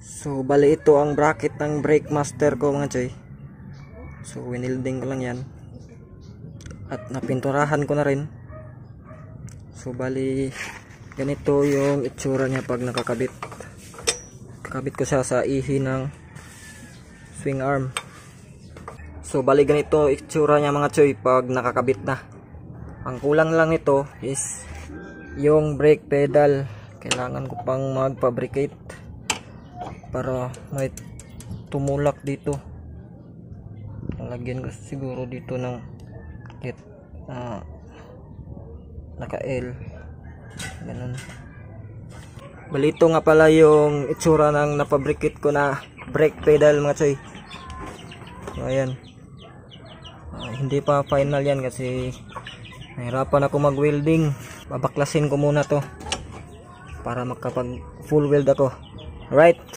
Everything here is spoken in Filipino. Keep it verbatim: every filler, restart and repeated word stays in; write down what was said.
So bali ito ang bracket ng brake master ko mga choy. So winilding ko lang yan at napinturahan ko na rin. So bali ganito yung itsura niya pag nakakabit. Kakabit ko siya sa ihi ng swing arm. So bali ganito itsura niya mga choy pag nakakabit na. Ang kulang lang nito is yung brake pedal. Kailangan ko pang mag-fabricate para may tumulak dito. Lagyan ko siguro dito ng kit uh, naka L ganun. Balito nga pala yung itsura ng napabricate ko na brake pedal mga choy. So ayan, uh, hindi pa final yan kasi nahirapan ako mag welding. Babaklasin ko muna to para makapag full weld ako. Alright,